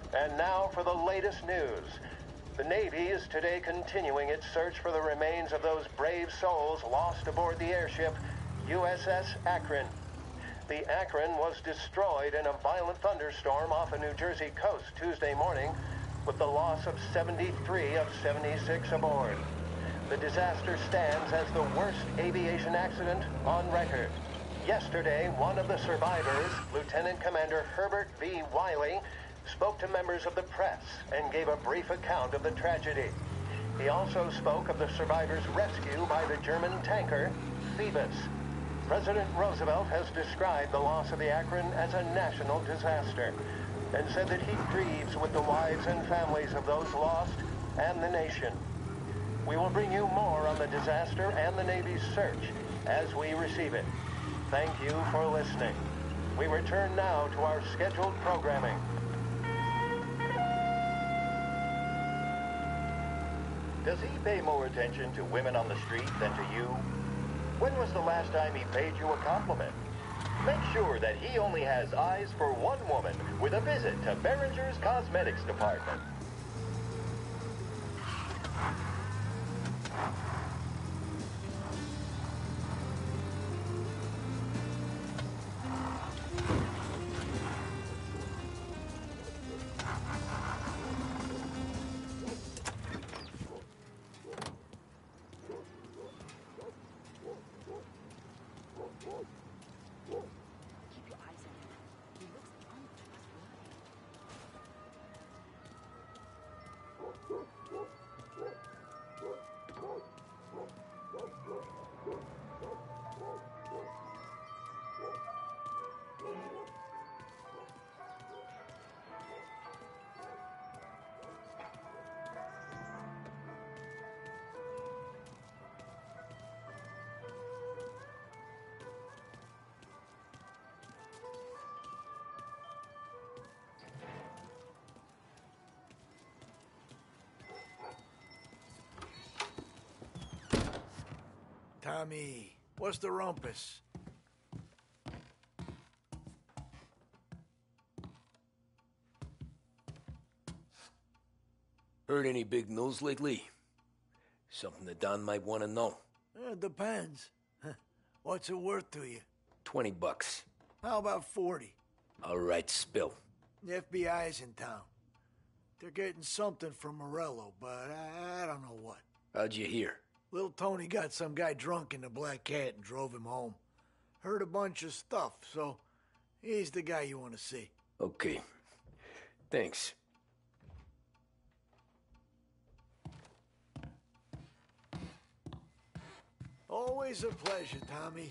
And now for the latest news. The Navy is today continuing its search for the remains of those brave souls lost aboard the airship USS Akron. The Akron was destroyed in a violent thunderstorm off the New Jersey coast Tuesday morning, with the loss of 73 of 76 aboard. The disaster stands as the worst aviation accident on record. Yesterday, one of the survivors, Lieutenant Commander Herbert V. Wiley, spoke to members of the press and gave a brief account of the tragedy. He also spoke of the survivors' rescue by the German tanker, Phoebus. President Roosevelt has described the loss of the Akron as a national disaster and said that he grieves with the wives and families of those lost and the nation. We will bring you more on the disaster and the Navy's search as we receive it. Thank you for listening. We return now to our scheduled programming. Does he pay more attention to women on the street than to you? When was the last time he paid you a compliment? Make sure that he only has eyes for one woman with a visit to Behringer's Cosmetics Department. Tommy, what's the rumpus? Heard any big news lately? Something that Don might want to know. Depends. What's it worth to you? $20. How about 40? All right, spill. The FBI's in town. They're getting something from Morello, but I don't know what. How'd you hear? Little Tony got some guy drunk in the Black Cat and drove him home. Heard a bunch of stuff, so he's the guy you want to see. Okay. Thanks. Always a pleasure, Tommy.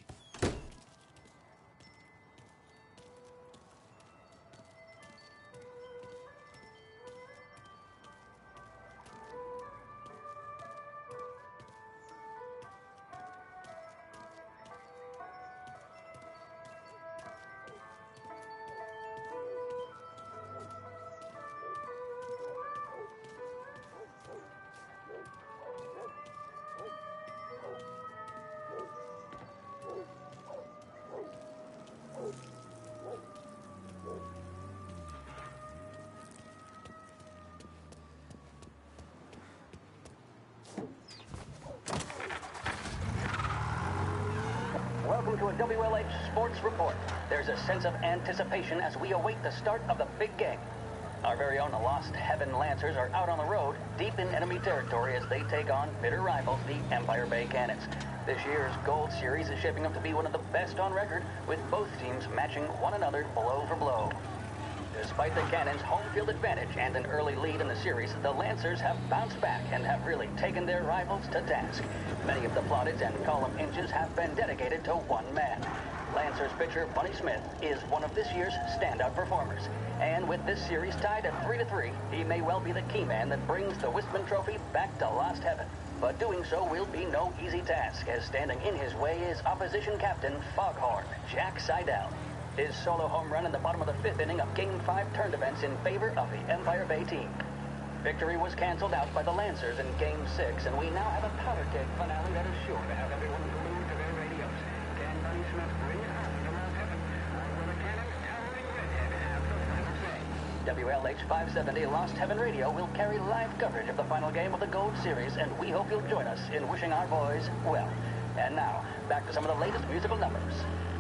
Welcome to a WLH Sports Report. There's a sense of anticipation as we await the start of the big game. Our very own Lost Heaven Lancers are out on the road, deep in enemy territory as they take on bitter rivals, the Empire Bay Cannons. This year's Gold Series is shaping up to be one of the best on record, with both teams matching one another blow for blow. Despite the Cannons' home field advantage and an early lead in the series, the Lancers have bounced back and have really taken their rivals to task. Many of the plaudits and column inches have been dedicated to one man. Lancers pitcher Bunny Smith is one of this year's standout performers. And with this series tied at 3-3, he may well be the key man that brings the Wistman Trophy back to Lost Heaven. But doing so will be no easy task, as standing in his way is opposition captain Foghorn Jack Seidel. His solo home run in the bottom of the fifth inning of Game 5 turned events in favor of the Empire Bay team. Victory was canceled out by the Lancers in Game 6, and we now have a powder keg finale that is sure to have everyone glued to their radios. Can Bunny Smith bring it home to Lost Heaven? Or will the Cannons towering redhead have the final say? WLH 570 Lost Heaven Radio will carry live coverage of the final game of the Gold Series, and we hope you'll join us in wishing our boys well. And now, back to some of the latest musical numbers.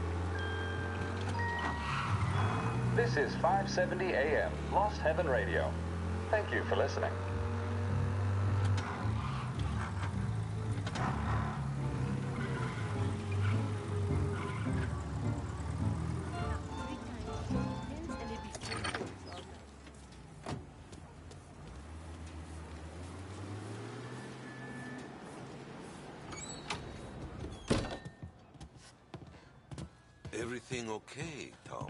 This is 570 AM, Lost Heaven Radio. Thank you for listening. Everything okay, Tom?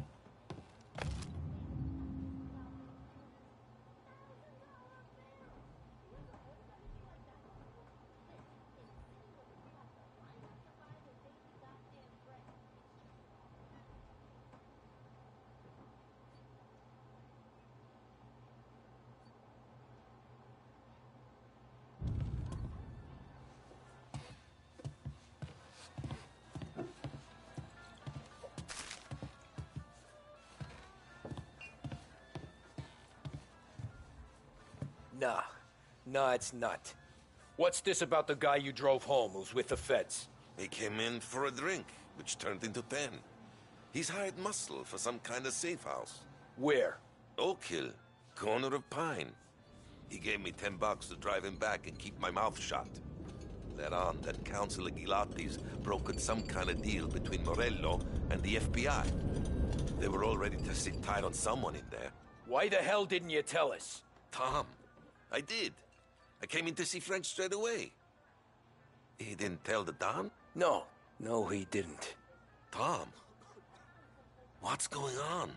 Nah, it's not. What's this about the guy you drove home who's with the feds? He came in for a drink, which turned into 10. He's hired muscle for some kind of safe house. Where? Oak Hill, corner of Pine. He gave me $10 to drive him back and keep my mouth shut. Later on, that Councilor Gilatti's brokered some kind of deal between Morello and the FBI. They were all ready to sit tight on someone in there. Why the hell didn't you tell us? Tom, I did. I came in to see Frank straight away. He didn't tell the Don? No, he didn't. Tom, what's going on?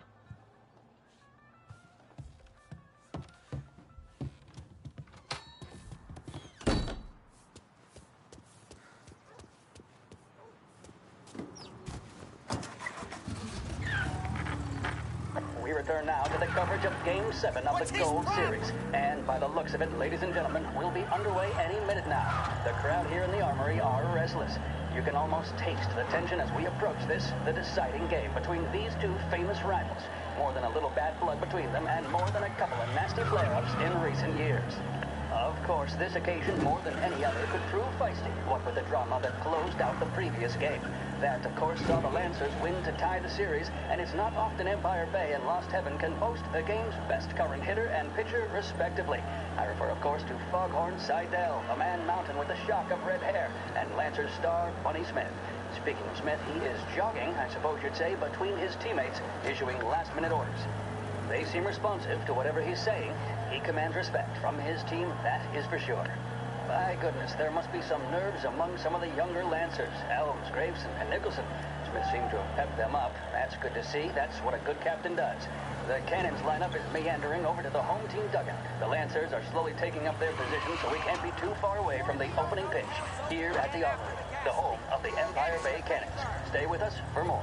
We return now to the coverage of Game 7 of the Gold Series. And by the looks of it, ladies and gentlemen, we'll be underway any minute now. The crowd here in the Armory are restless. You can almost taste the tension as we approach this, the deciding game between these two famous rivals. More than a little bad blood between them, and more than a couple of nasty flare-ups in recent years. Of course, this occasion, more than any other, could prove feisty, what with the drama that closed out the previous game. That, of course, saw the Lancers win to tie the series, and it's not often Empire Bay and Lost Heaven can boast the game's best current hitter and pitcher, respectively. I refer, of course, to Foghorn Seidel, a man mountain with a shock of red hair, and Lancers star Bunny Smith. Speaking of Smith, he is jogging, I suppose you'd say, between his teammates, issuing last-minute orders. They seem responsive to whatever he's saying. He commands respect from his team, that is for sure. By goodness, there must be some nerves among some of the younger Lancers, Elms, Graveson, and Nicholson. Smith seemed to have pepped them up. That's good to see. That's what a good captain does. The Cannons lineup is meandering over to the home team dugout. The Lancers are slowly taking up their position, so we can't be too far away from the opening pitch here at the Armory, the home of the Empire Bay Cannons. Stay with us for more.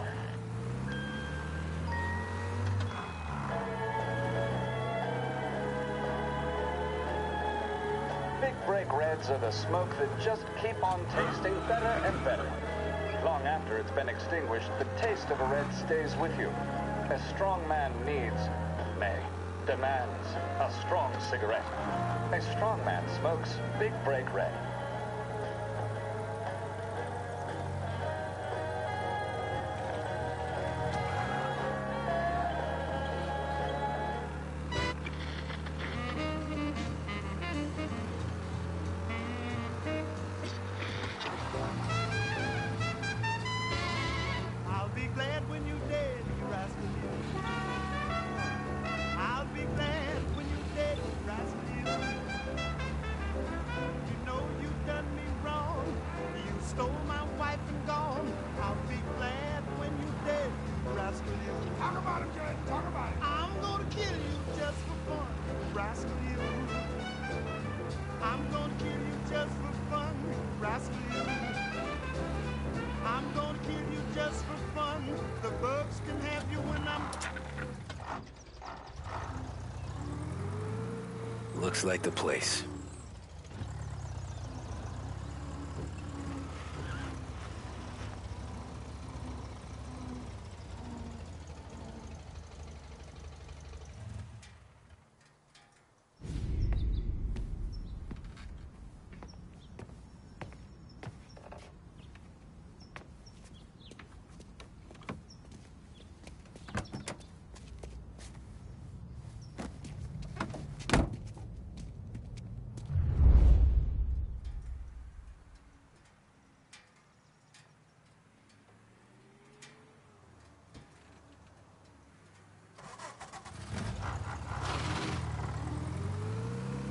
Big Break Reds are the smoke that just keep on tasting better and better. Long after it's been extinguished, the taste of a red stays with you. A strong man demands a strong cigarette. A strong man smokes Big Break Red. Looks like the place.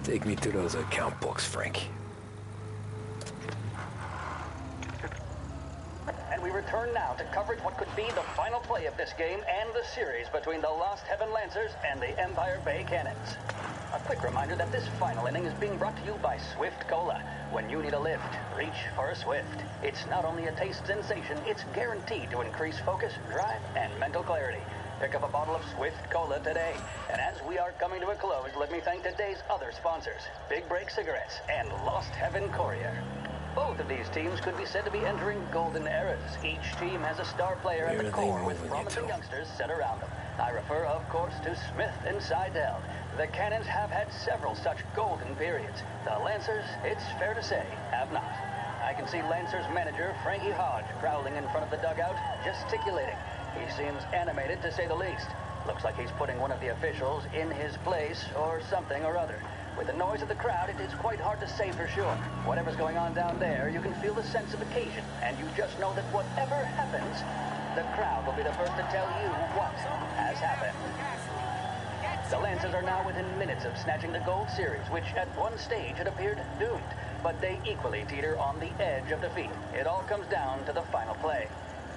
Take me to those account books, Frank. And we return now to coverage what could be the final play of this game and the series between the Lost Heaven Lancers and the Empire Bay Cannons. A quick reminder that this final inning is being brought to you by Swift Cola. When you need a lift, reach for a Swift. It's not only a taste sensation, it's guaranteed to increase focus, drive, and mental clarity. Pick up a bottle of Swift Cola today. And as we are coming to a close, let me thank today's other sponsors, Big Break Cigarettes and Lost Heaven Courier. Both of these teams could be said to be entering golden eras. Each team has a star player at the core with promising youngsters set around them. I refer, of course, to Smith and Seidel. The Cannons have had several such golden periods. The Lancers, it's fair to say, have not. I can see Lancers manager Frankie Hodge prowling in front of the dugout, gesticulating. He seems animated, to say the least. Looks like he's putting one of the officials in his place or something or other. With the noise of the crowd, it is quite hard to say for sure. Whatever's going on down there, you can feel the sense of occasion, and you just know that whatever happens, the crowd will be the first to tell you what has happened. The Lancers are now within minutes of snatching the Gold Series, which at one stage had appeared doomed, but they equally teeter on the edge of defeat. It all comes down to the final play.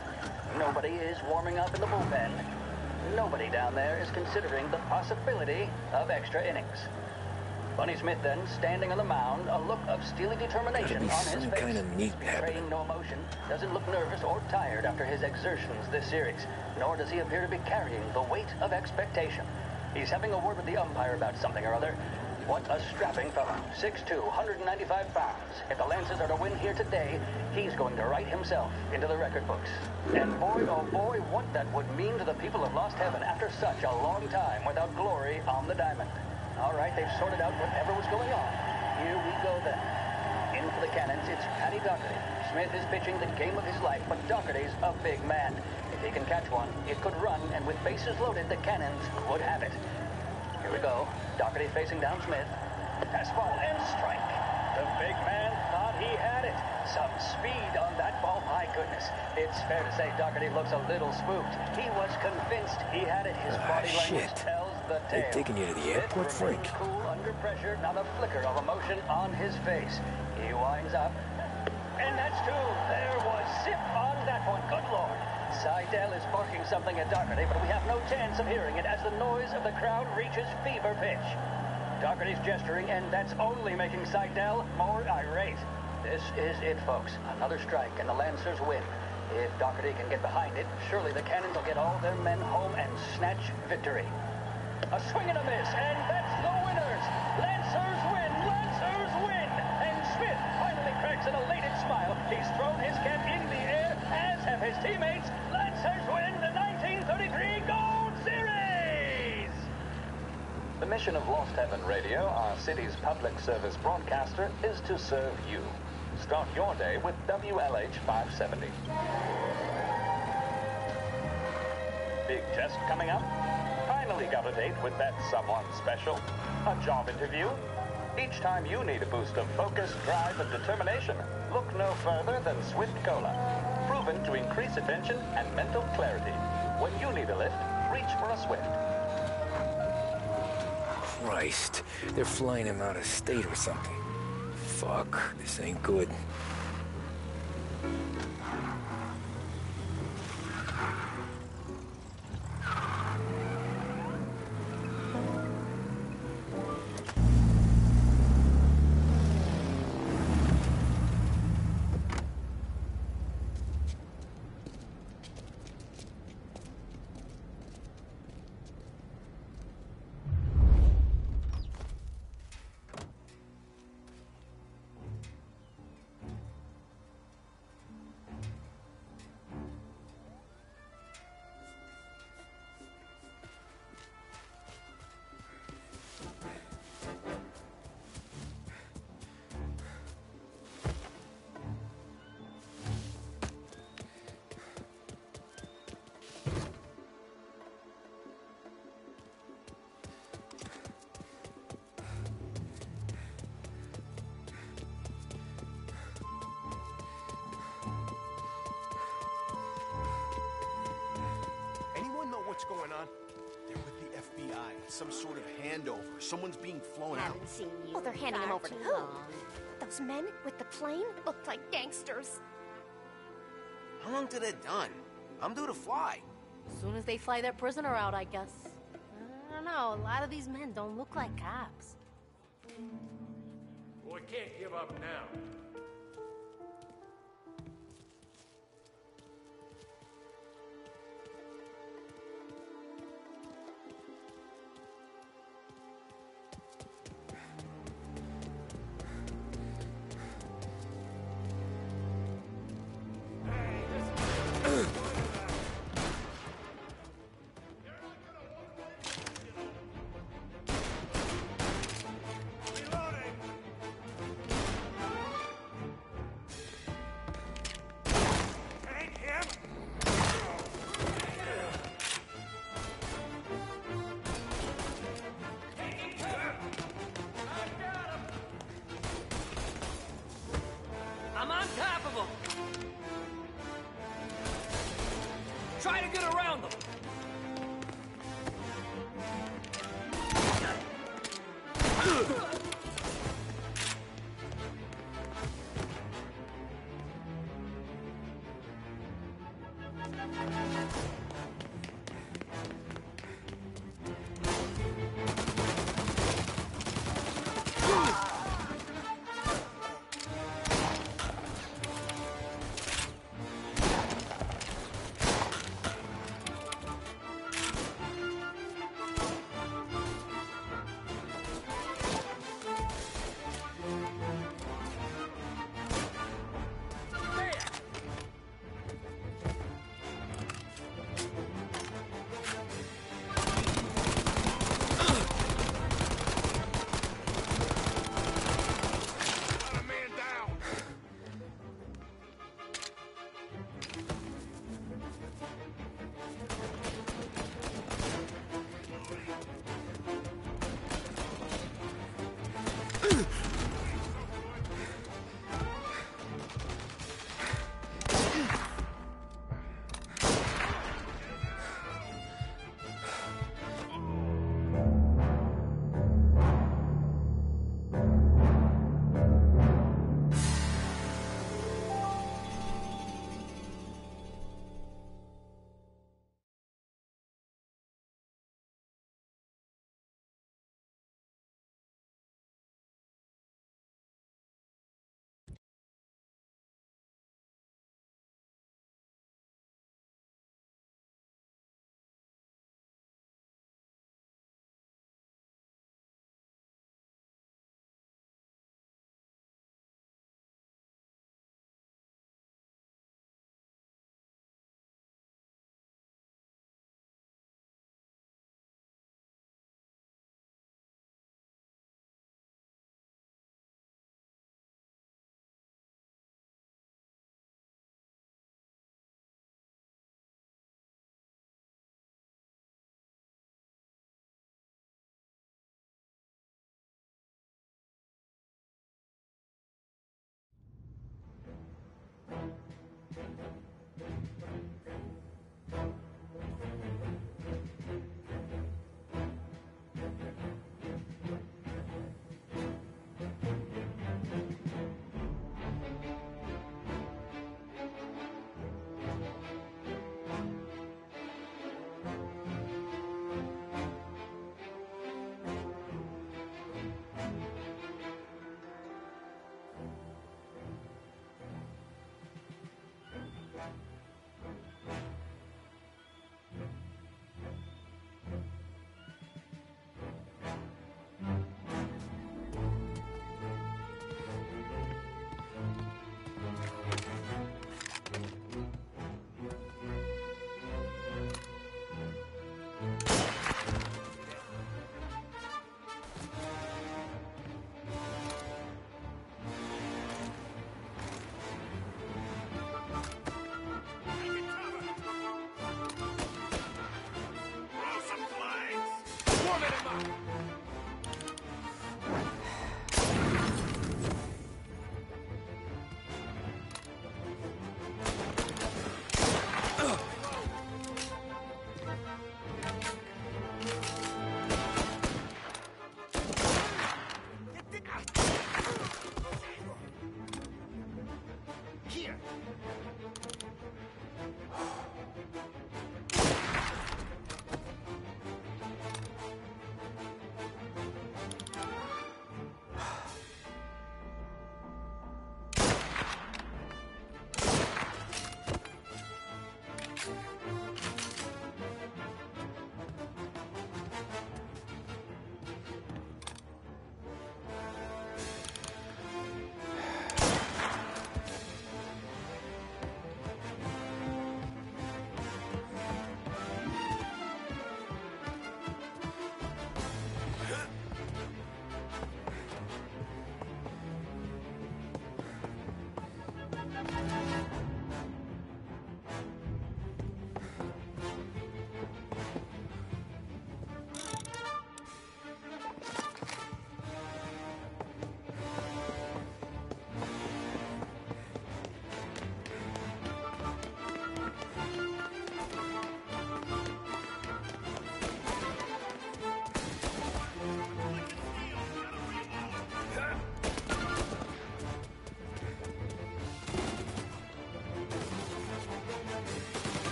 Nobody is warming up in the bullpen. Nobody down there is considering the possibility of extra innings. Bunny Smith then, standing on the mound, a look of steely determination on his face. Kind of neat Betraying no emotion, doesn't look nervous or tired after his exertions this series, nor does he appear to be carrying the weight of expectation. He's having a word with the umpire about something or other. What a strapping fella. 6'2", 195 pounds. If the Lancers are to win here today, he's going to write himself into the record books. And boy, oh boy, what that would mean to the people of Lost Heaven after such a long time without glory on the diamond. All right, they've sorted out whatever was going on. Here we go then. In for the Cannons, it's Paddy Doherty. Smith is pitching the game of his life, but Doherty's a big man. If he can catch one, it could run, and with bases loaded, the Cannons would have it. Here we go. Doherty facing down Smith. Fastball and strike. The big man thought he had it. Some speed on that ball, my goodness. It's fair to say Doherty looks a little spooked. He was convinced he had it. His body language tells the tale. They're taking you to the airport, Frank. Cool under pressure, not a flicker of emotion on his face. He winds up. And that's two. There was zip on that one. Good Lord. Seidel is barking something at Doherty, but we have no chance of hearing it as the noise of the crowd reaches fever pitch. Doherty's gesturing, and that's only making Seidel more irate. This is it, folks. Another strike, and the Lancers win. If Doherty can get behind it, surely the Cannons will get all their men home and snatch victory. A swing and a miss, and that's the winners! Lancers win! Lancers win! And Smith finally cracks an elated smile. He's thrown his cap in the air, as have his teammates. Lancers win the 1933 Gold Series! The mission of Lost Heaven Radio, our city's public service broadcaster, is to serve you. Start your day with WLH 570. Big test coming up. Finally got a date with that someone special. A job interview. Each time you need a boost of focus, drive, and determination, look no further than Swift Cola. Proven to increase attention and mental clarity. When you need a lift, reach for a Swift. Christ, they're flying him out of state or something. Fuck, this ain't good. What's going on? They're with the FBI. It's some sort of handover. Someone's being flown out. Haven't seen you. Oh, they're handing him far over to too who? long. Those men with the plane looked like gangsters. How long till they're done? I'm due to fly. As soon as they fly their prisoner out, I guess. I don't know, a lot of these men don't look like cops. We can't give up now. I'm on top of them. Try to get around them.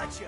Gotcha!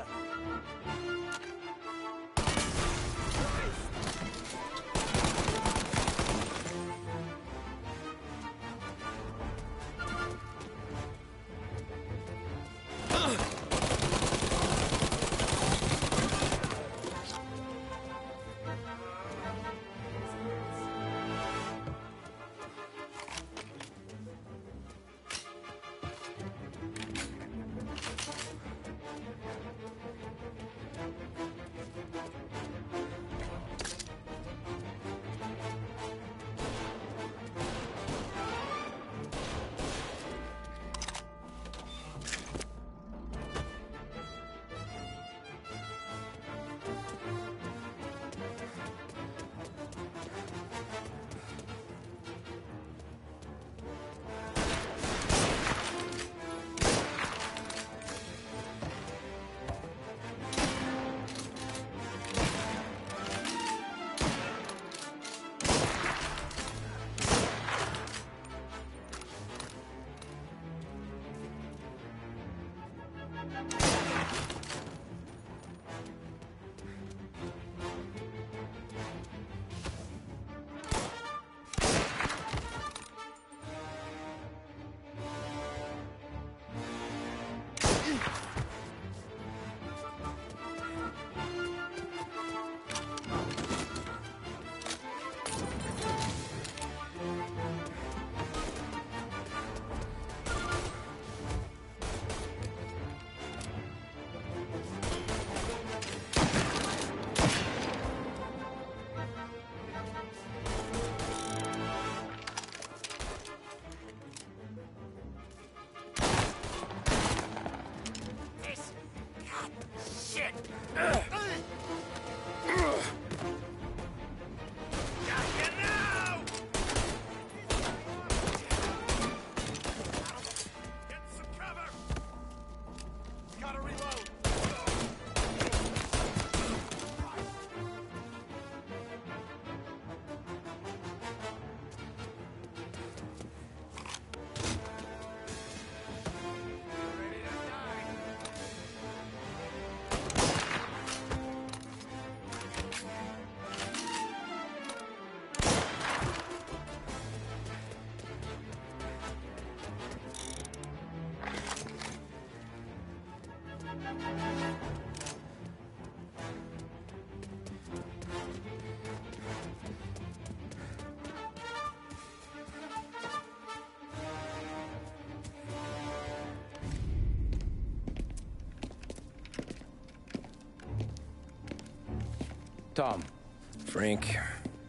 Tom. Frank.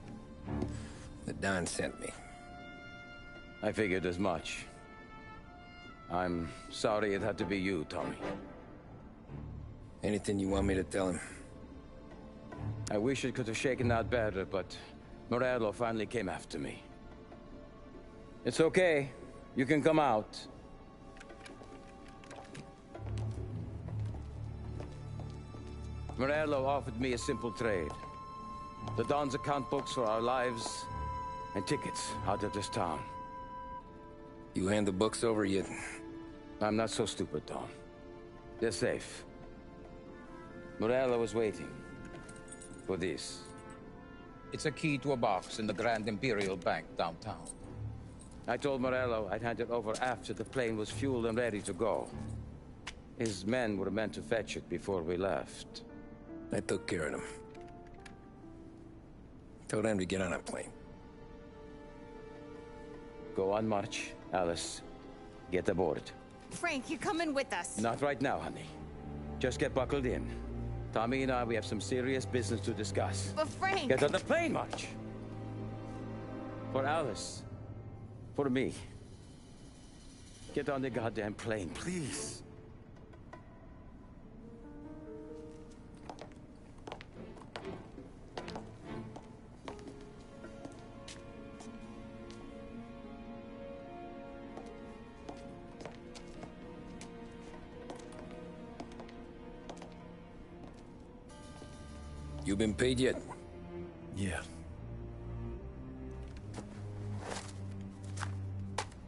The Don sent me. I figured as much. I'm sorry it had to be you, Tommy. Anything you want me to tell him? I wish it could have shaken out better, but Morello finally came after me. It's okay. You can come out. Morello offered me a simple trade. The Don's account books for our lives, and tickets out of this town. You hand the books over yet? I'm not so stupid, Don. They're safe. Morello is waiting for this. It's a key to a box in the Grand Imperial Bank downtown. I told Morello I'd hand it over after the plane was fueled and ready to go. His men were meant to fetch it before we left. I took care of them. Told them to get on a plane. Go on, March. Alice, get aboard. Frank, you're coming with us. Not right now, honey. Just get buckled in. Tommy and I, we have some serious business to discuss. But Frank... Get on the plane, March! For Alice. For me. Get on the goddamn plane, please. You been paid yet? Yeah.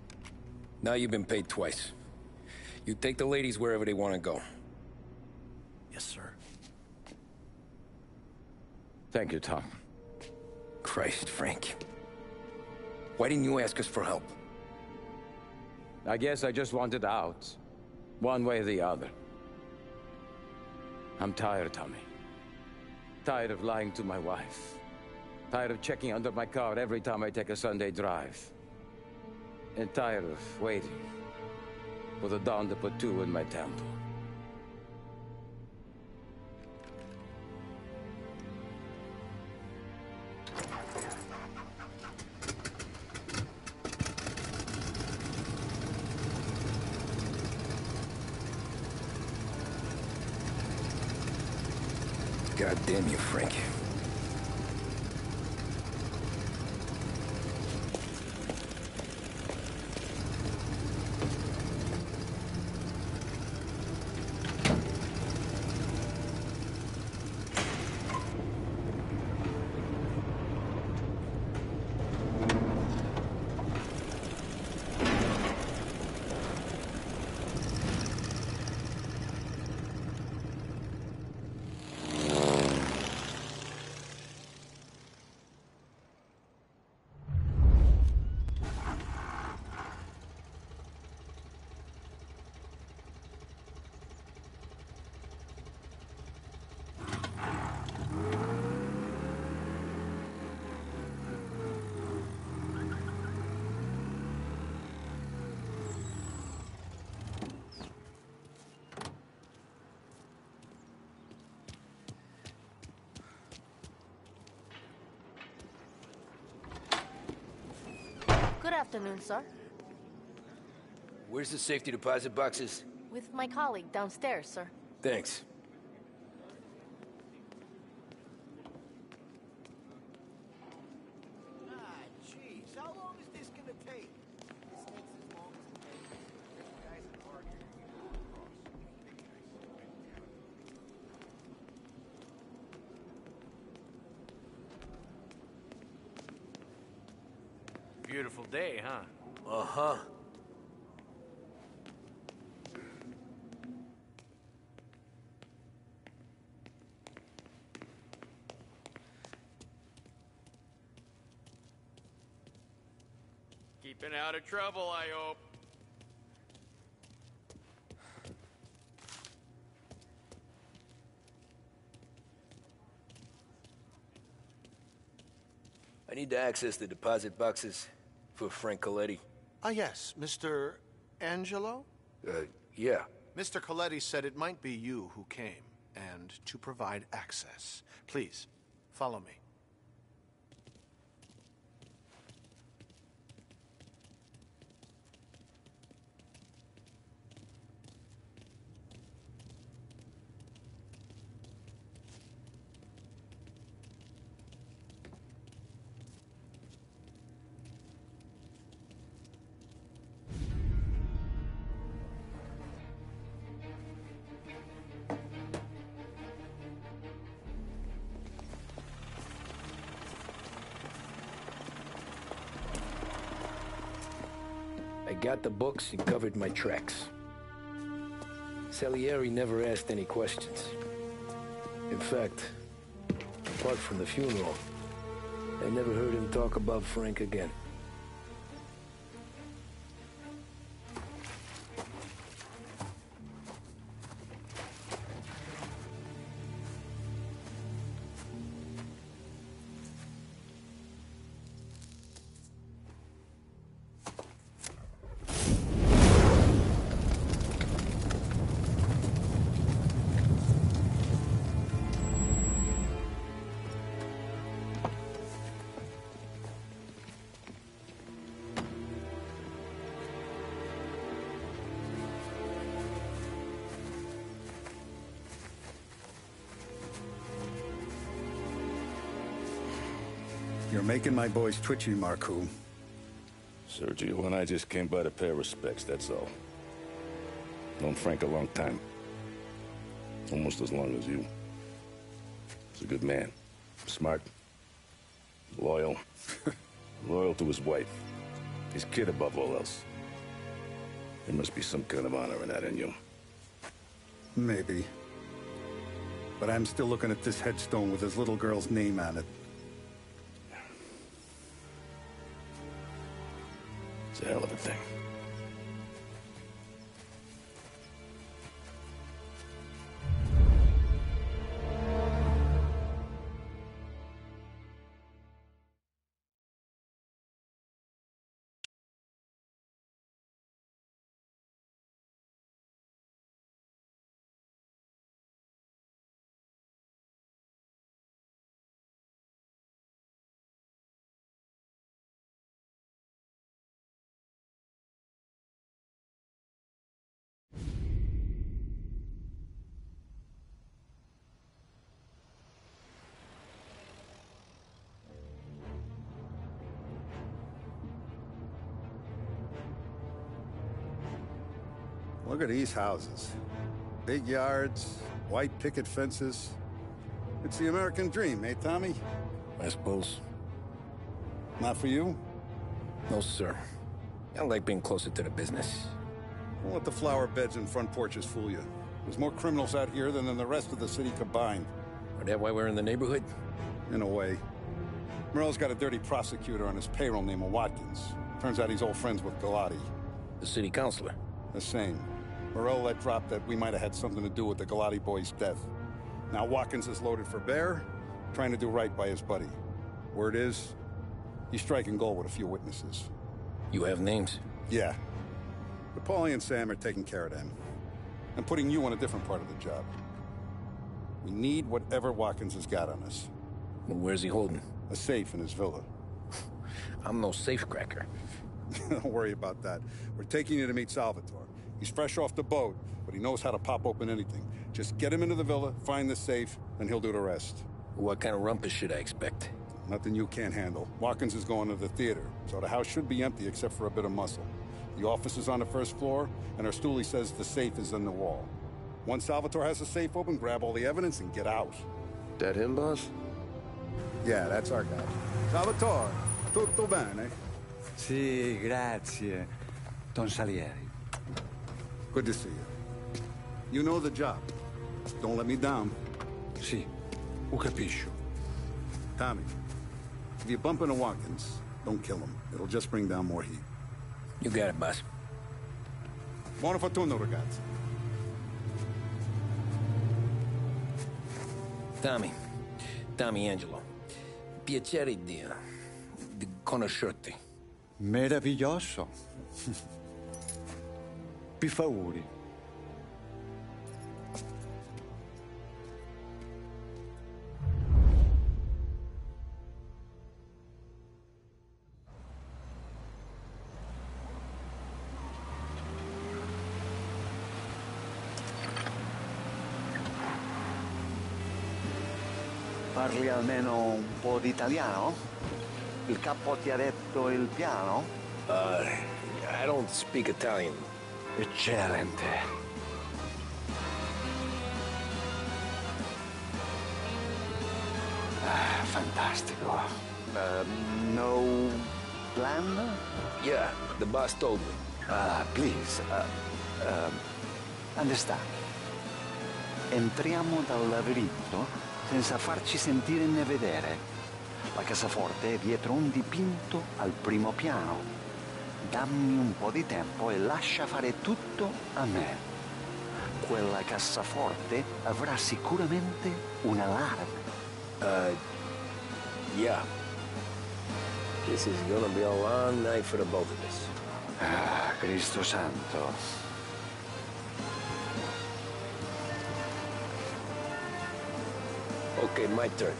Now you've been paid twice. You take the ladies wherever they want to go. Yes, sir. Thank you, Tom. Christ, Frank. Why didn't you ask us for help? I guess I just wanted out. One way or the other. I'm tired, Tommy. Tired of lying to my wife. Tired of checking under my car every time I take a Sunday drive. And tired of waiting for the dawn to put two in my temple. God damn you, Frank. Good afternoon, sir. Where's the safety deposit boxes? With my colleague downstairs, sir. Thanks. Jeez, how long is this gonna take? This takes as long as it takes. This guy's an arguer. Beautiful day, huh? Uh-huh. Keeping out of trouble, I hope. I need to access the deposit boxes for Frank Coletti. Ah, yes, Mr. Angelo? Yeah. Mr. Coletti said it might be you who came, and to provide access. Please, follow me. I got the books and covered my tracks. Salieri never asked any questions. In fact, apart from the funeral, I never heard him talk about Frank again. You're making my boys twitchy, Marku. Sergio and I just came by to pay respects, that's all. Known Frank a long time. Almost as long as you. He's a good man. Smart. Loyal. Loyal to his wife. His kid above all else. There must be some kind of honor in that in you. Maybe. but I'm still looking at this headstone with his little girl's name on it. It's a hell of a thing. Look at these houses. Big yards, white picket fences. It's the American dream, eh, Tommy? I suppose. Not for you? No, sir. I like being closer to the business. Don't let the flower beds and front porches fool you. There's more criminals out here than in the rest of the city combined. Is that why we're in the neighborhood? In a way. Morello's got a dirty prosecutor on his payroll named Watkins. Turns out he's old friends with Galati. The city councilor? The same. Morello let drop that we might have had something to do with the Galati boy's death. Now Watkins is loaded for bear, trying to do right by his buddy. Word is, he's striking gold with a few witnesses. You have names? Yeah. But Paulie and Sam are taking care of them. I'm putting you on a different part of the job. We need whatever Watkins has got on us. Well, where's he holding? A safe in his villa. I'm no safecracker. Don't worry about that. We're taking you to meet Salvatore. He's fresh off the boat, but he knows how to pop open anything. Just get him into the villa, find the safe, and he'll do the rest. What kind of rumpus should I expect? Nothing you can't handle. Watkins is going to the theater, so the house should be empty except for a bit of muscle. The office is on the first floor, and our stoolie says the safe is in the wall. Once Salvatore has the safe open, grab all the evidence and get out. That him, boss? Yeah, that's our guy. Salvatore, tutto bene? Sì, grazie, Don Salieri. Good to see you. You know the job. Don't let me down. Sì, ho capisco. Tommy, if you bump into Watkins, don't kill him. It'll just bring down more heat. You got it, boss. Buona fortuna, ragazzi. Tommy Angelo. Piacere di conoscerti. Meraviglioso. Per favore. Parli almeno un po' di italiano? Il capo ti ha detto il piano? I don't speak Italian. Eccellente. Fantastico. No plan? Yeah, the boss told me. Please. Understand. Entriamo dal labirinto senza farci sentire né vedere. La cassaforte è dietro un dipinto al primo piano. Dammi un po' di tempo e lascia fare tutto a me. Quella cassaforte avrà sicuramente un allarme. Yeah. This is gonna be a long night for the both of us. Cristo santo. Okay, my turn.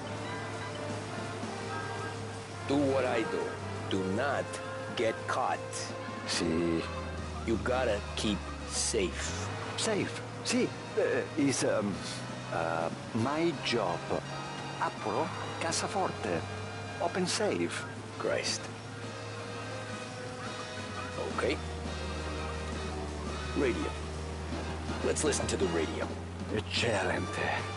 Do what I do. Do not get caught. Sì. You gotta keep safe. Safe? Sì. Is my job. Apro cassaforte. Open safe. Christ. Okay. Radio. Let's listen to the radio. Eccellente.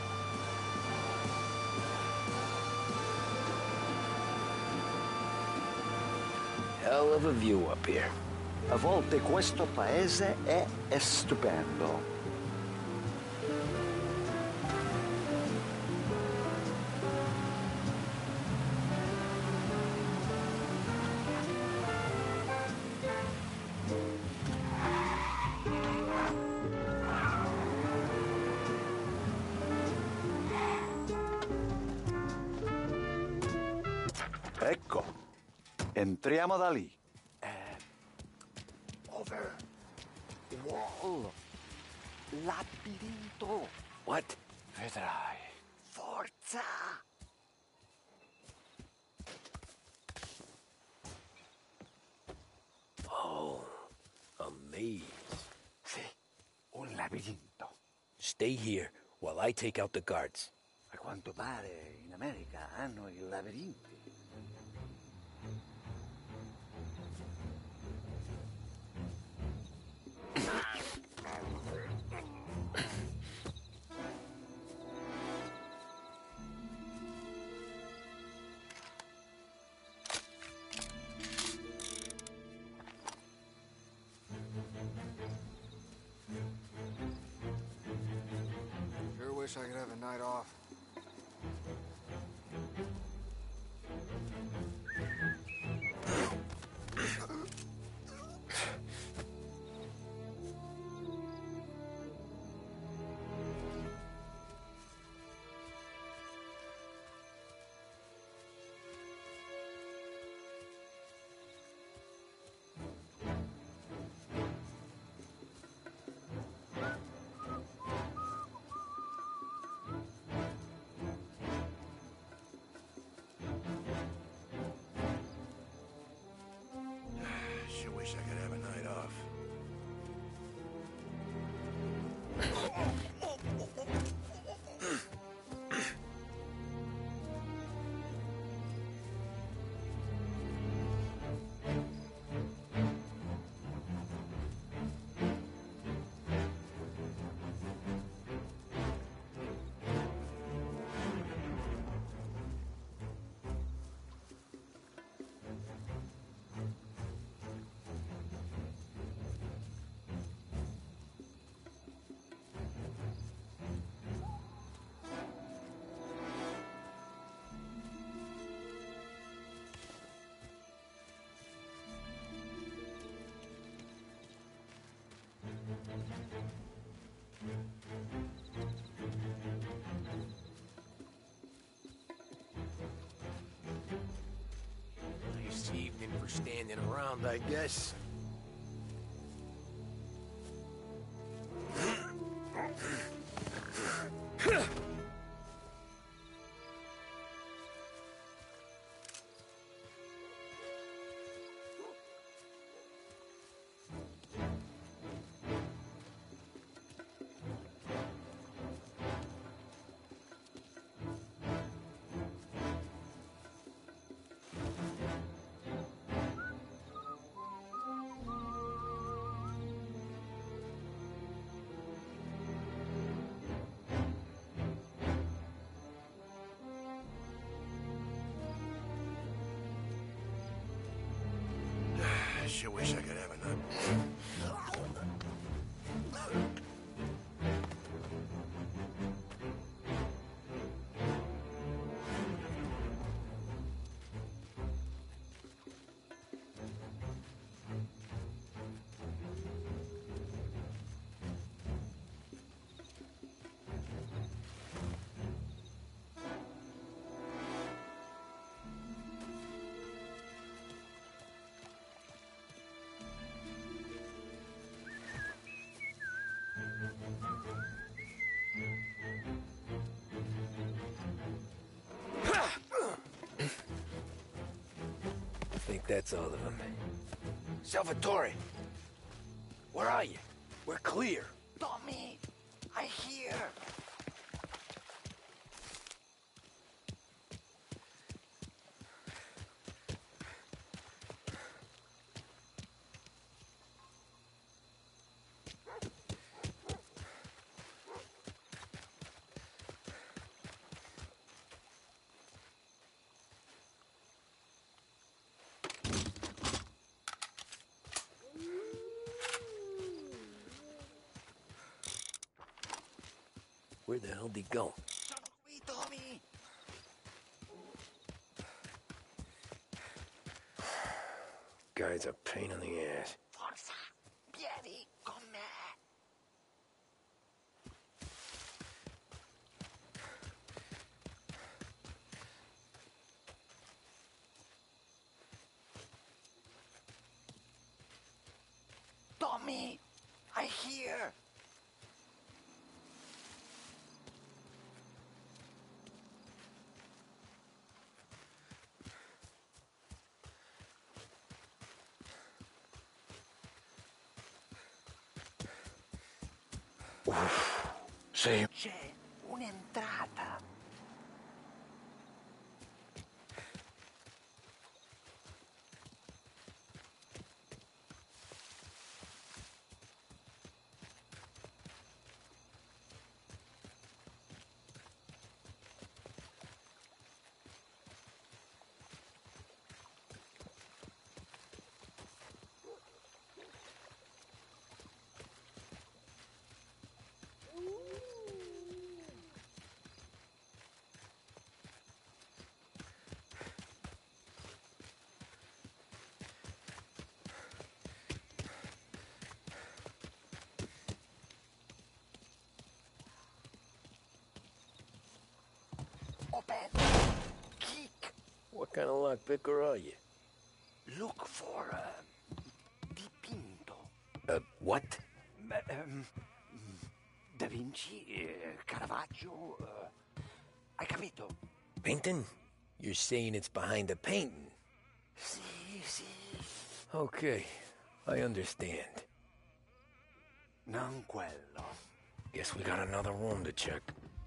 Hell of a view up here. A volte questo paese è stupendo. Ecco, entriamo da lì. Over. Wall. Labirinto. What? Vedrai. Forza! Oh, a maze. Sì, un labirinto. Stay here while I take out the guards. A quanto pare in America hanno i labirinti. Sure wish I could have a night off. Sure wish I could have a night off. Nice evening for standing around, I guess. Sure wish I could have a night. I think that's all of them. Salvatore! Where are you? We're clear. Tommy, I hear. Where the hell'd he go? Qui, Tommy. Guy's a pain in the ass. Forza, vieni con me. Tommy, I hear. Sì. C'è un'entrata. What kind of lockpicker are you? Look for dipinto. What? Da Vinci, Caravaggio. Hai capito? Painting? You're saying it's behind the painting? Sì. Okay, I understand. Non quello. Guess we got another room to check.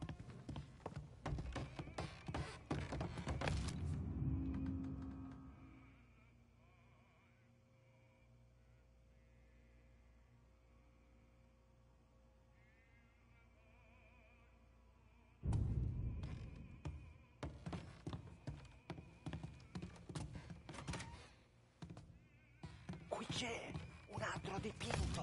Qui c'è un altro dipinto.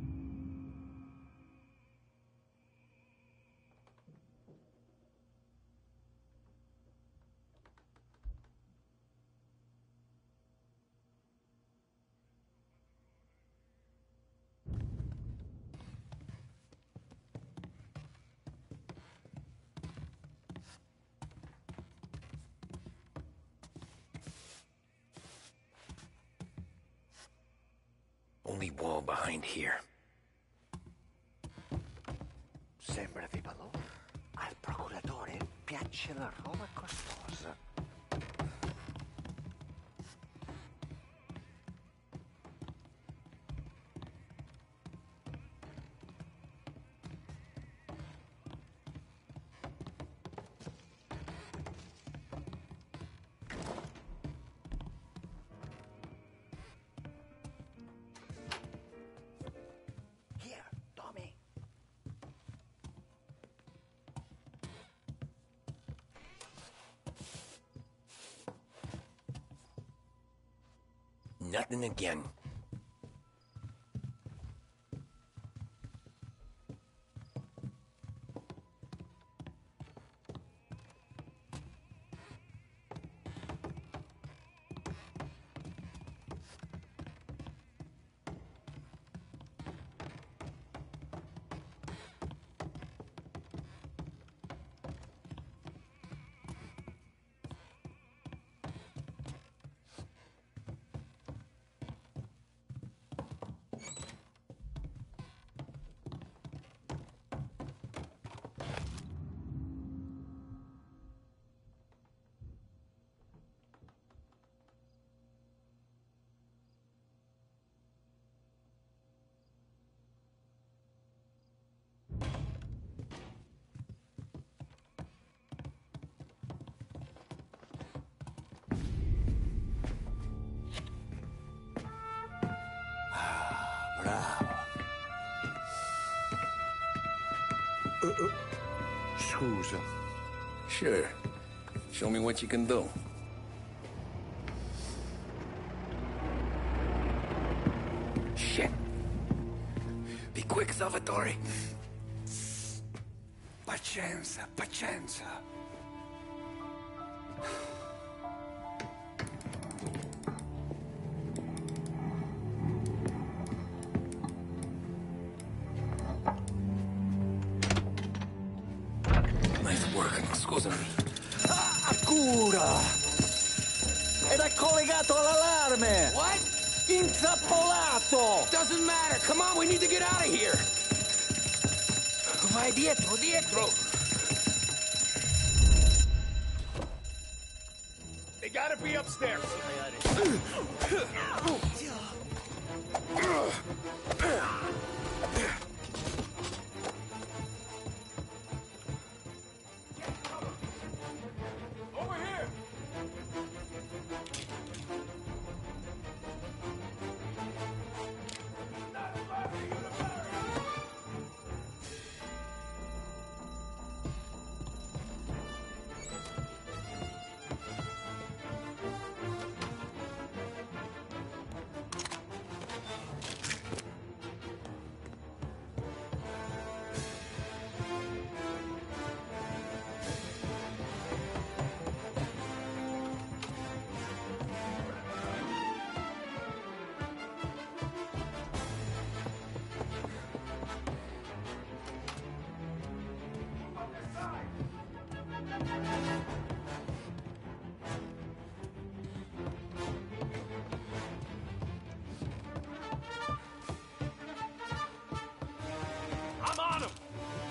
Only wall behind here. Sembra di balò. Al procuratore piace la roba costosa. Here, Tommy. Nothing again. Scusa. Sure. Show me what you can do. Shit. Be quick, Salvatore. Pazienza. Nice work, scusami. Cura! Ed è collegato all'allarme! What? Intrappolato! Doesn't matter. Come on, we need to get out of here. Vai dietro, dietro. They gotta be upstairs. Over here. I'm on him!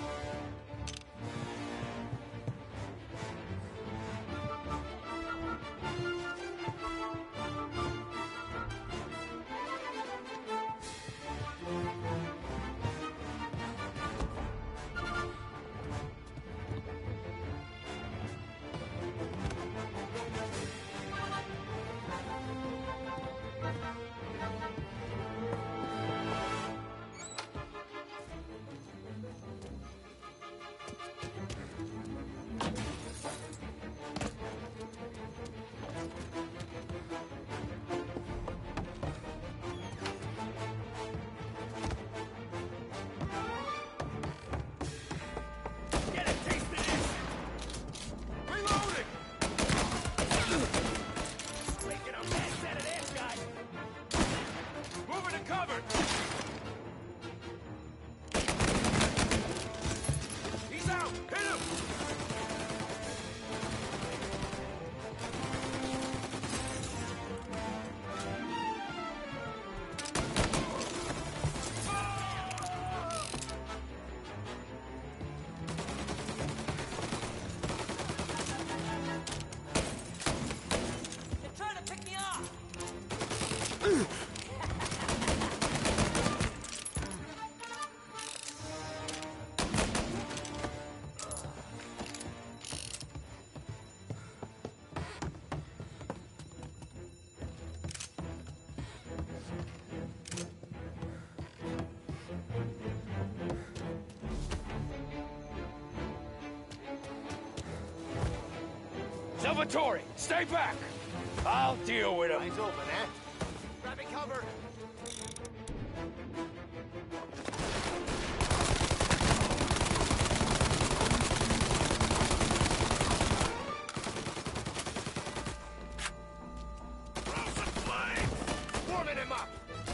Get a taste of this! Reloading! Making a mess out of this guy! Moving to cover! He's out! Hit him! They're trying to pick me off. Salvatore, stay back! I'll deal with him. Eyes open, eh? Grabbing cover. Throw some flames! Warming him up!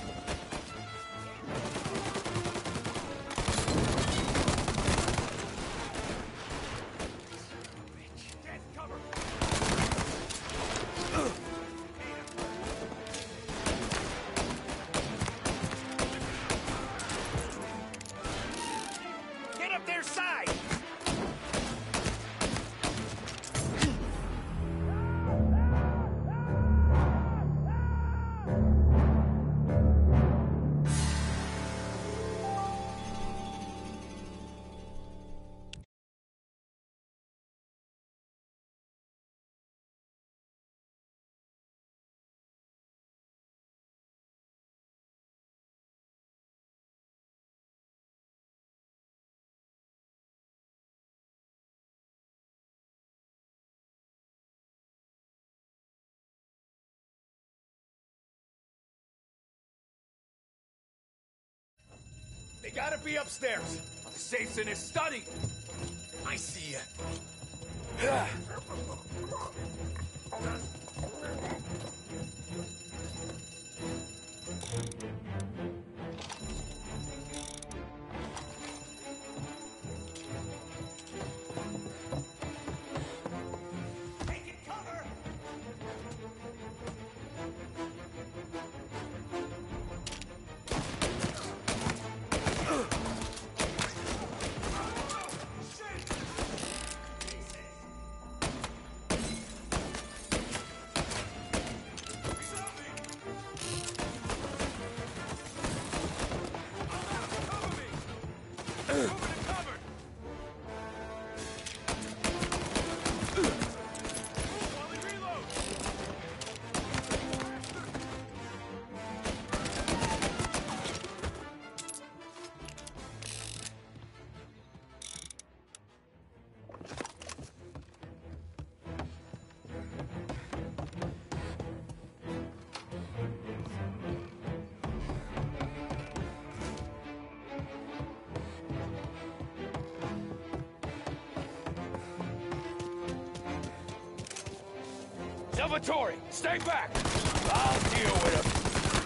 Get cover! Get up their side! They gotta be upstairs. The safe's in his study. I see you. Taking cover! Salvatore, stay back! I'll deal with him!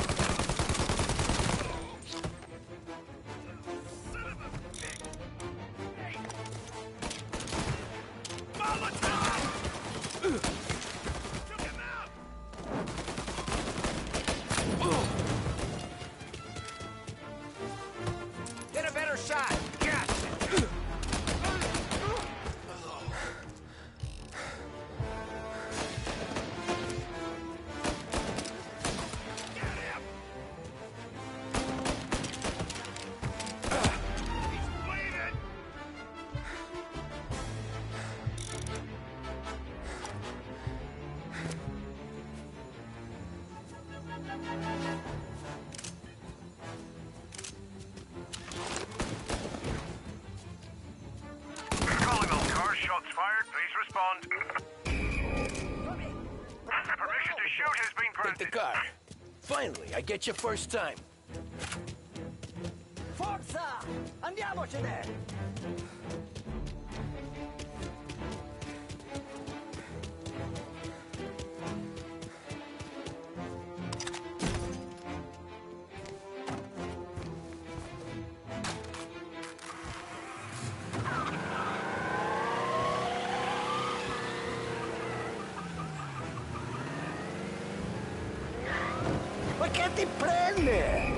Get a better shot! Calling all cars, shots fired, please respond. Permission to shoot has been granted. Take the car. Finally, I get you first time. Forza! Andiamocene! Ma che ti prende?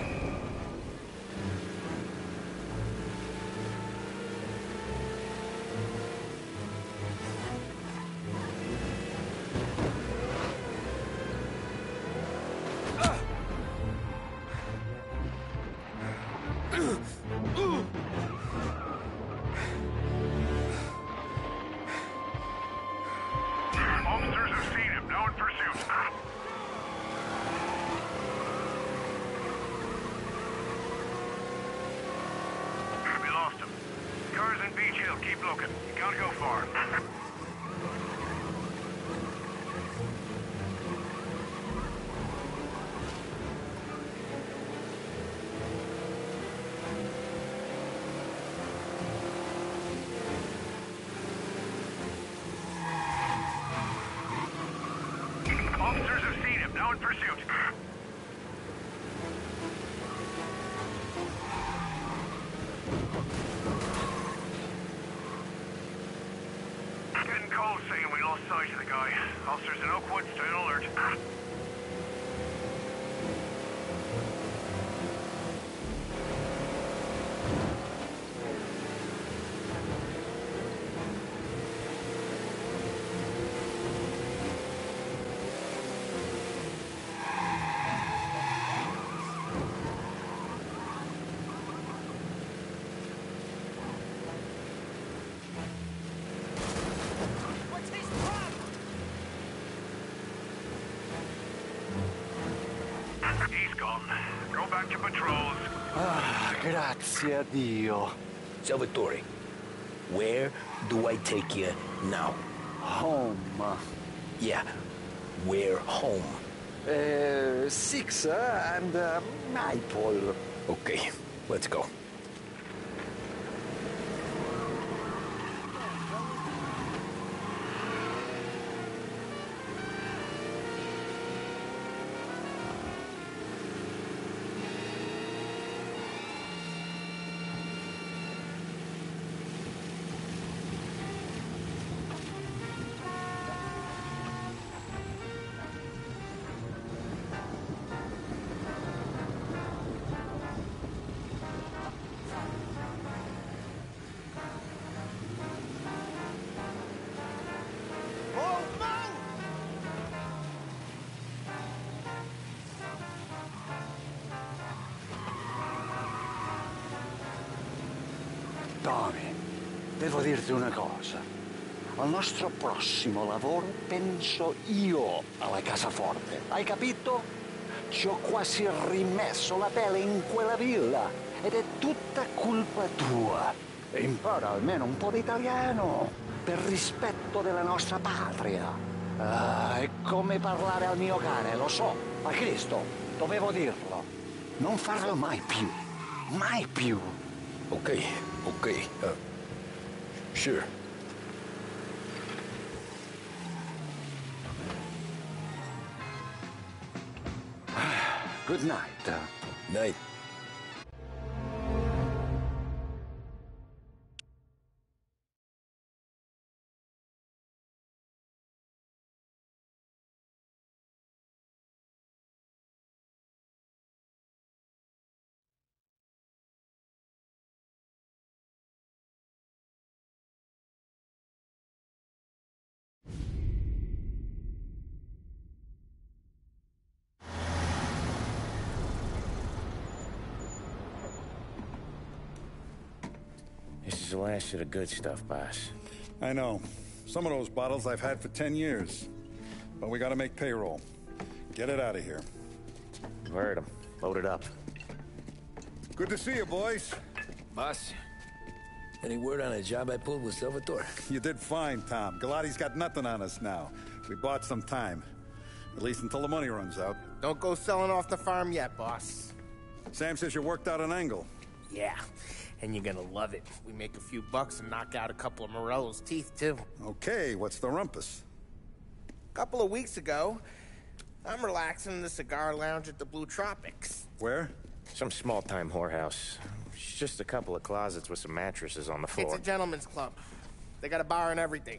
Officers have seen him, now in pursuit. We lost him. Cars in Beach Hill, keep looking. You can't go far. Officers have seen him, now in pursuit. Getting cold saying we lost sight of the guy. Officers in Oakwood, stay on alert. What's his problem? He's gone. Go back to patrols. Ah, grazie a Dio. Salvatore, where do I take you now? Home. Yeah, where home? 6 and Maple. Okay, let's go. Tommy, devo dirti una cosa. Al nostro prossimo lavoro penso io alla cassaforte. Hai capito? Ci ho quasi rimesso la pelle in quella villa ed è tutta colpa tua. E impara almeno un po' di italiano per rispetto della nostra patria. Ah, è come parlare al mio cane, lo so, ma Cristo, dovevo dirlo. Non farlo mai più. Mai più. Okay, sure. Good night. Night. This is the last of the good stuff, boss. I know. Some of those bottles I've had for 10 years. But we gotta make payroll. Get it out of here. Heard him. Load it up. Good to see you, boys. Boss, any word on a job I pulled with Salvatore? You did fine, Tom. Galati's got nothing on us now. We bought some time. At least until the money runs out. Don't go selling off the farm yet, boss. Sam says you worked out an angle. Yeah, and you're gonna love it. We make a few bucks and knock out a couple of Morello's teeth, too. Okay, what's the rumpus? A couple of weeks ago, I'm relaxing in the cigar lounge at the Blue Tropics. Where? Some small-time whorehouse. It's just a couple of closets with some mattresses on the floor. It's a gentleman's club. They got a bar and everything.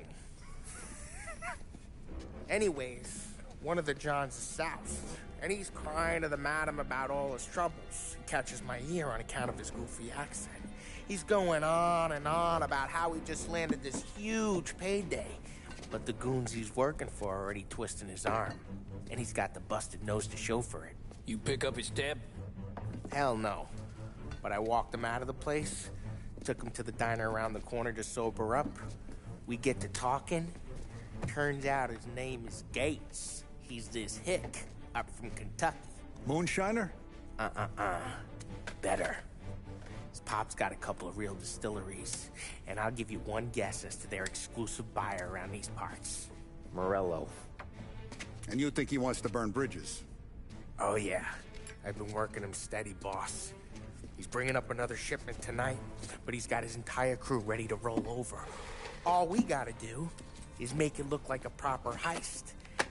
Anyways, one of the Johns is south, and he's crying to the madam about all his troubles. He catches my ear on account of his goofy accent. He's going on and on about how he just landed this huge payday, but the goons he's working for are already twisting his arm, and he's got the busted nose to show for it. You pick up his tab? Hell no. But I walked him out of the place, took him to the diner around the corner to sober up. We get to talking. Turns out his name is Gates. He's this hick up from Kentucky. Moonshiner? Better. His pop's got a couple of real distilleries, and I'll give you one guess as to their exclusive buyer around these parts. Morello. And you think he wants to burn bridges? Oh, yeah. I've been working him steady, boss. He's bringing up another shipment tonight, but he's got his entire crew ready to roll over. All we gotta do is make it look like a proper heist.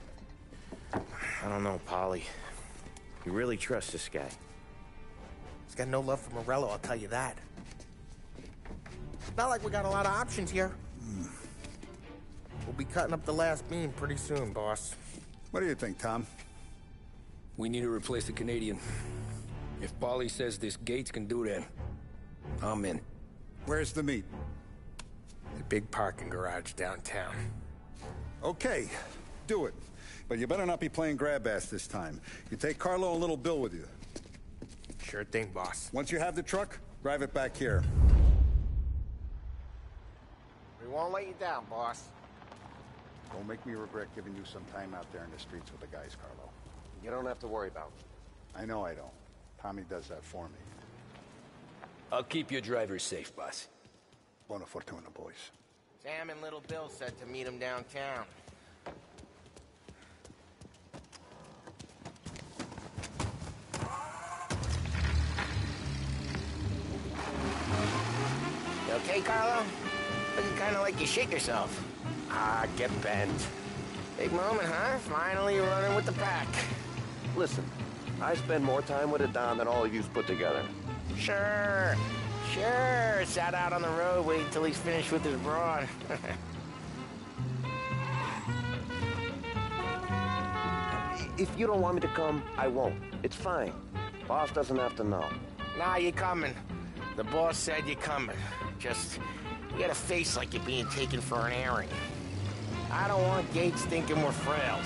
I don't know, Polly. You really trust this guy? He's got no love for Morello, I'll tell you that. It's not like we got a lot of options here. We'll be cutting up the last beam pretty soon, boss. What do you think, Tom? We need to replace the Canadian. If Polly says this Gates can do that, I'm in. Where's the meet? The big parking garage downtown. Okay, do it. But you better not be playing grab ass this time. You take Carlo and Little Bill with you. Sure thing, boss. Once you have the truck, drive it back here. We won't let you down, boss. Don't make me regret giving you some time out there in the streets with the guys, Carlo. You don't have to worry about it. I know I don't. Tommy does that for me. I'll keep your driver safe, boss. Buona fortuna, boys. Sam and Little Bill said to meet him downtown. You okay, Carlo? Looking kind of like you shit yourself. Ah, get bent. Big moment, huh? Finally running with the pack. Listen, I spend more time with a Don than all of you put together. Sure. Sat out on the road waiting till he's finished with his brawn. If you don't want me to come, I won't. It's fine. Boss doesn't have to know. Nah, you're coming. The boss said you're coming. Just, you got a face like you're being taken for an airing. I don't want Gates thinking we're frails.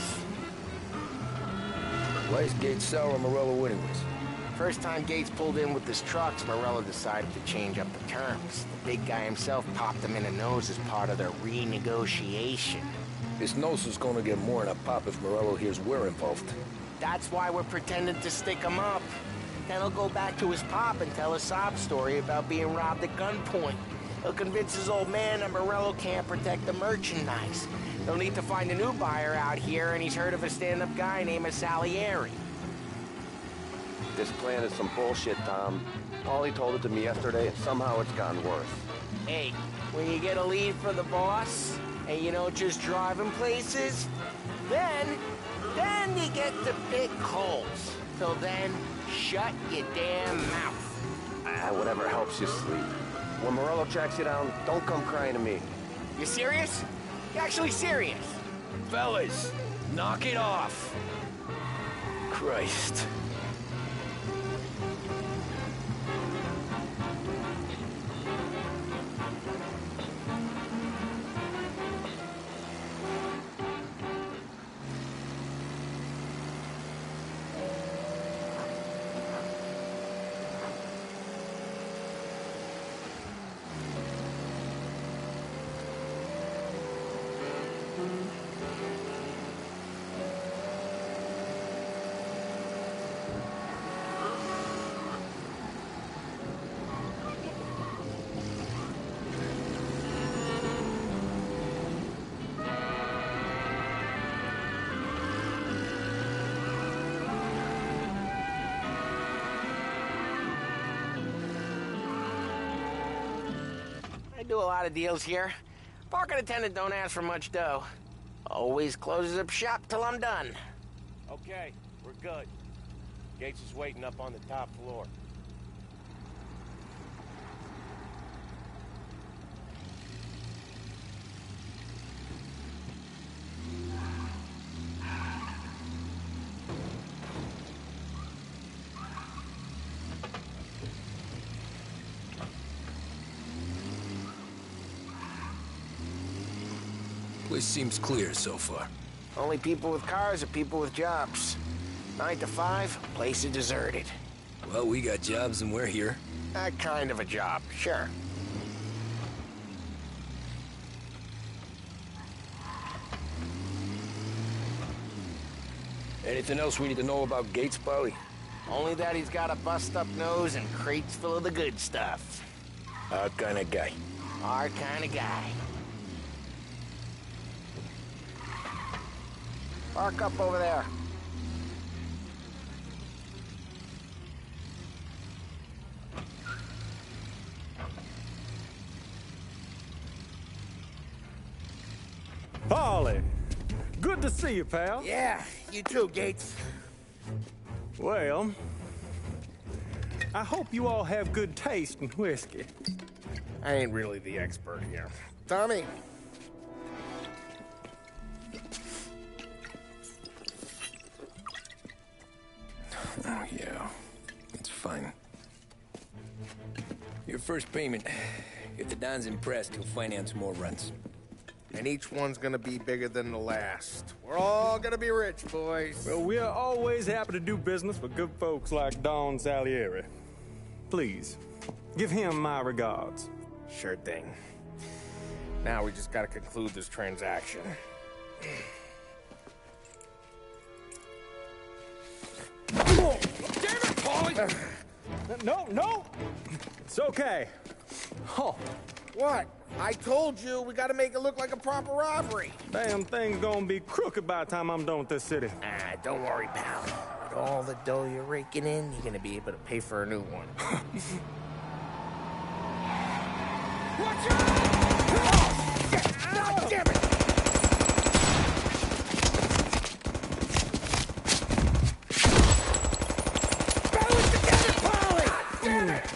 Why is Gates sour on Morello anyways? First time Gates pulled in with his trucks, Morello decided to change up the terms. The big guy himself popped him in the nose as part of their renegotiation. His nose is gonna get more than a pop if Morello hears we're involved. That's why we're pretending to stick him up. Then he'll go back to his pop and tell a sob story about being robbed at gunpoint. He'll convince his old man that Morello can't protect the merchandise. They'll need to find a new buyer out here, and he's heard of a stand-up guy named Salieri. This plan is some bullshit, Tom. Paulie told it to me yesterday, and somehow it's gotten worse. Hey, when you get a lead for the boss, and you don't just drive him places, then Then you get the big holes. Till then, shut your damn mouth. Whatever helps you sleep. When Morello tracks you down, don't come crying to me. You serious? You actually serious? Fellas, knock it off. Christ. I do a lot of deals here. Parking attendant don't ask for much dough. Always closes up shop till I'm done. Okay, we're good. Gates is waiting up on the top floor. Place seems clear so far. Only people with cars are people with jobs. 9 to 5, place is deserted. Well, we got jobs and we're here. That kind of a job, sure. Anything else we need to know about Gates, Paulie? Only that he's got a bust-up nose and crates full of the good stuff. Our kind of guy. Our kind of guy. Park up over there. Paulie, good to see you, pal. Yeah, you too, Gates. Well, I hope you all have good taste in whiskey. I ain't really the expert here. Tommy. Oh, yeah. It's fine. Your first payment. If the Don's impressed, he'll finance more runs. And each one's gonna be bigger than the last. We're all gonna be rich, boys. Well, we are always happy to do business with good folks like Don Salieri. Please, give him my regards. Sure thing. Now we just gotta conclude this transaction. Oh, damn it, Paulie! No! It's okay. Oh. What? I told you we gotta make it look like a proper robbery. Damn thing's gonna be crooked by the time I'm done with this city. Don't worry, pal. With all the dough you're raking in, you're gonna be able to pay for a new one. Watch out! God damn it! Balance together, Paulie! Damn it!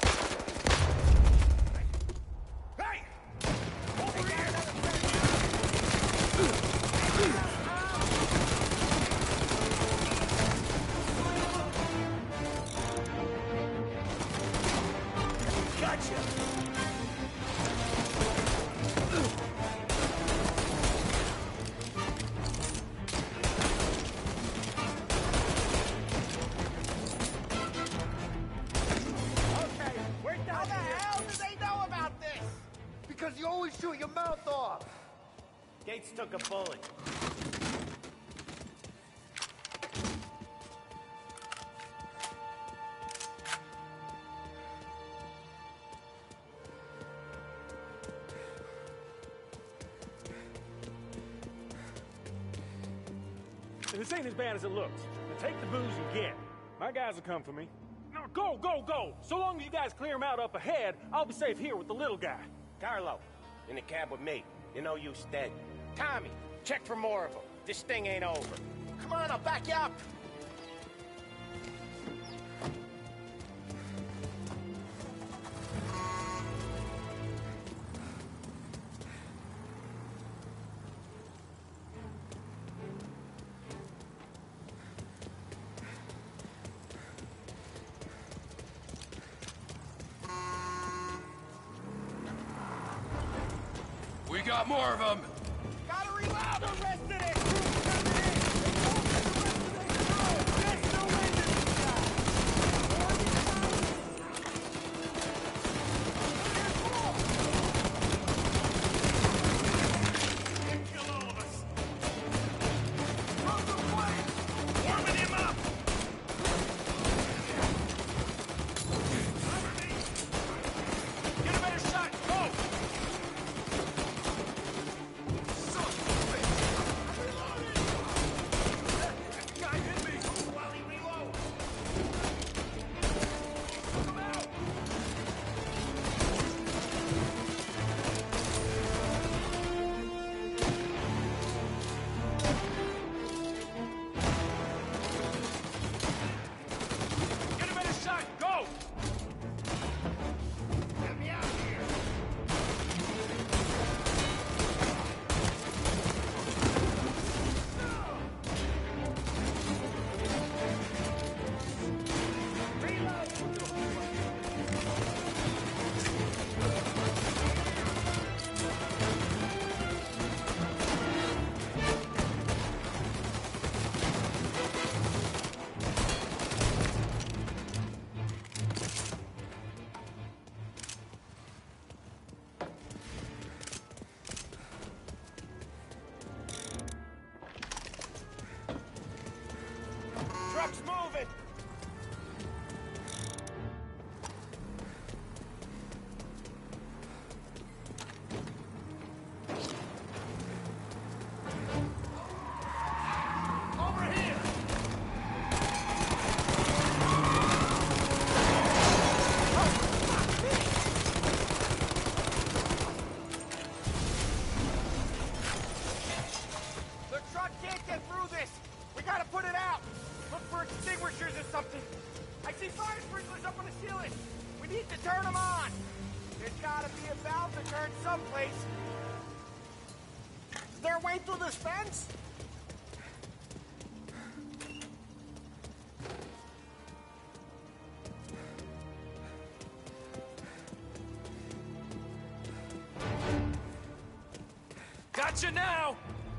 Because you always shoot your mouth off. Gates took a bullet. This ain't as bad as it looks. Now take the booze you get. My guys will come for me. Now go! So long as you guys clear him out up ahead, I'll be safe here with the little guy. Carlo, in the cab with me. You know you stead. Tommy, check for more of them. This thing ain't over. Come on, I'll back you up. We got more of them! Gotta reload! The rest of it! Truck's moving! Over here! The truck can't get through this! We gotta put it out! Look for extinguishers or something! I see fire sprinklers up on the ceiling! We need to turn them on! There's gotta be a valve to turn someplace! Is there a way through this fence? Gotcha now!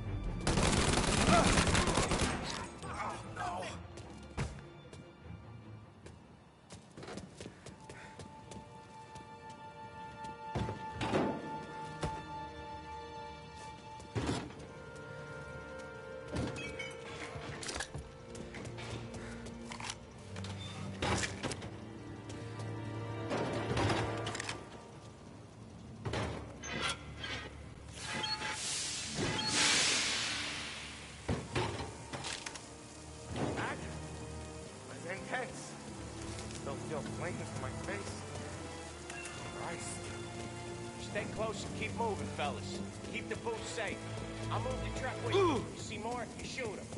Intense. Still feel flaming from my face. Christ. Stay close and keep moving, fellas. Keep the booth safe. I'll move the truck with you. You see more, you shoot him.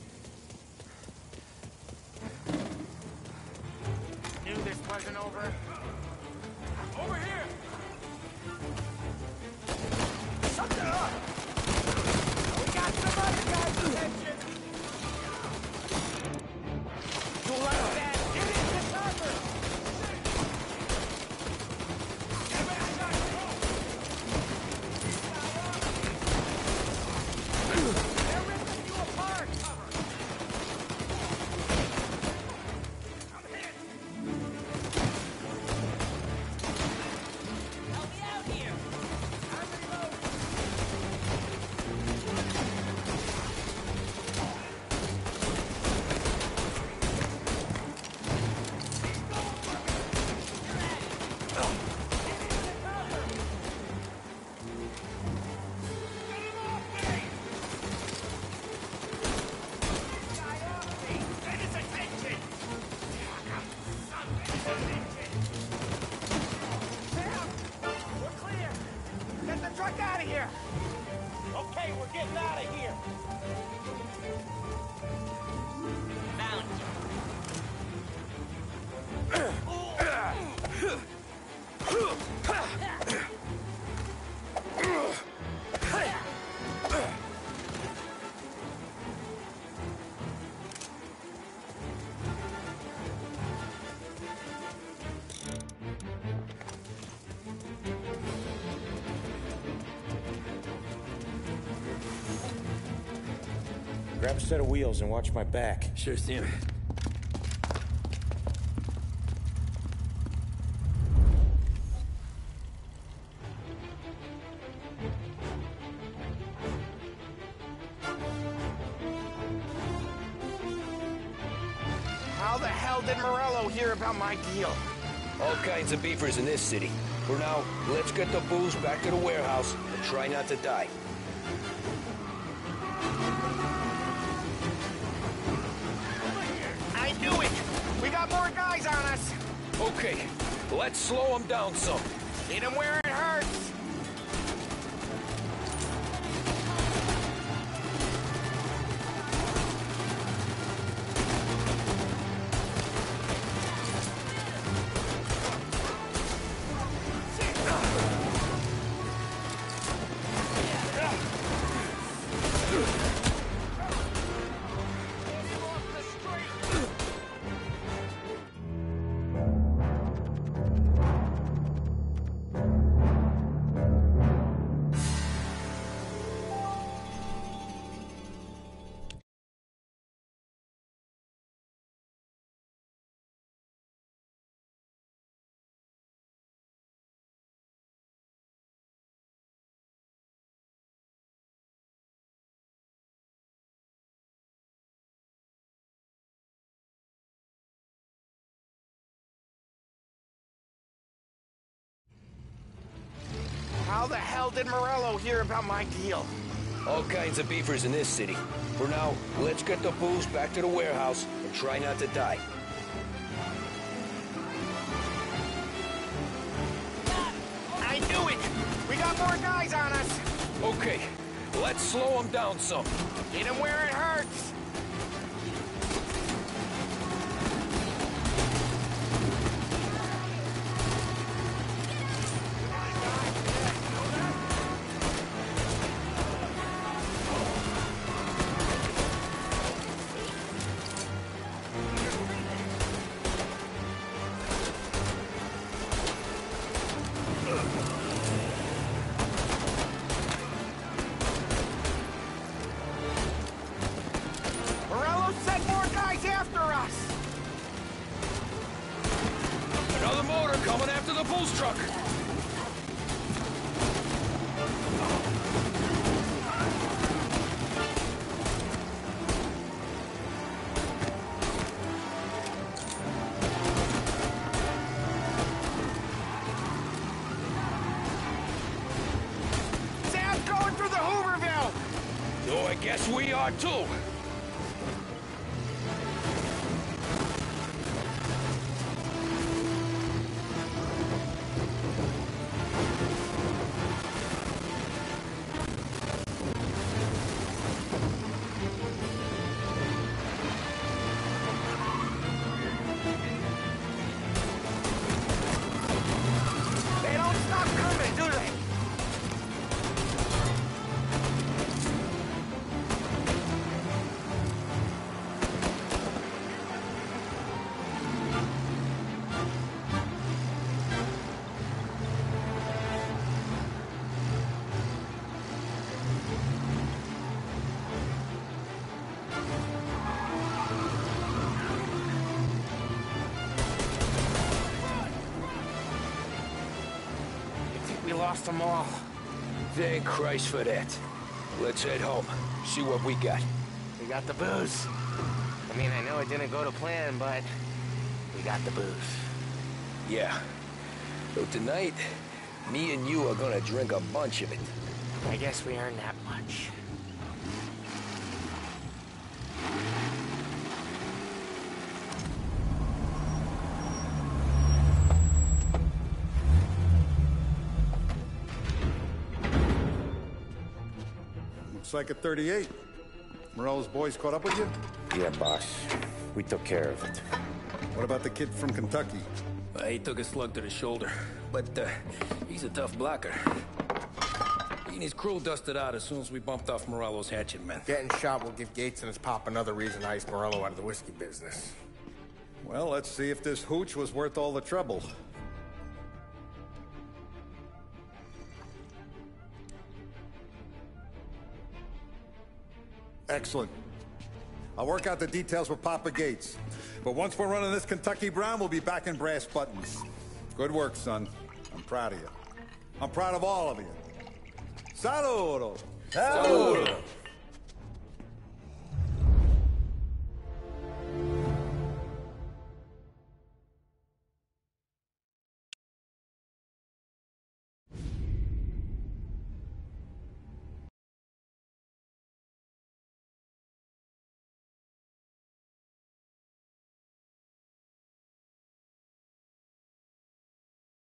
Knew this wasn't over. Over here! Something up! We got some other guys' attention! You like that? Get into cover! They're ripping you apart! Help me out here! Grab a set of wheels and watch my back. Sure, Sam. How the hell did Morello hear about my deal? All kinds of beefers in this city. For now, let's get the booze back to the warehouse and try not to die. I knew it! We got more guys on us! Okay, let's slow them down some. Hit them where it hurts! How the hell did Morello hear about my deal? All kinds of beefers in this city. For now, let's get the booze back to the warehouse and try not to die. I knew it! We got more guys on us! Okay, let's slow them down some. Hit them where it hurts! Morello sent more guys after us! Another motor coming after the booze truck. Sam's going through the Hooverville! So I guess we are too. They don't stop coming, do they? I think we lost them all. Thank Christ for that. Let's head home. See what we got. We got the booze. I mean, I know it didn't go to plan, but we got the booze. Yeah. So tonight, me and you are gonna drink a bunch of it. I guess we earned that much. Looks like a 38. Morello's boys caught up with you? Yeah, boss. We took care of it. What about the kid from Kentucky? He took a slug to the shoulder, but he's a tough blocker. He and his crew dusted out as soon as we bumped off Morello's hatchet men. Getting shot will give Gates and his pop another reason to ice Morello out of the whiskey business. Well, let's see if this hooch was worth all the trouble. Excellent. I'll work out the details with Papa Gates. But once we're running this Kentucky Brown, we'll be back in brass buttons. Good work, son. I'm proud of you. I'm proud of all of you. Saludo! Saludo!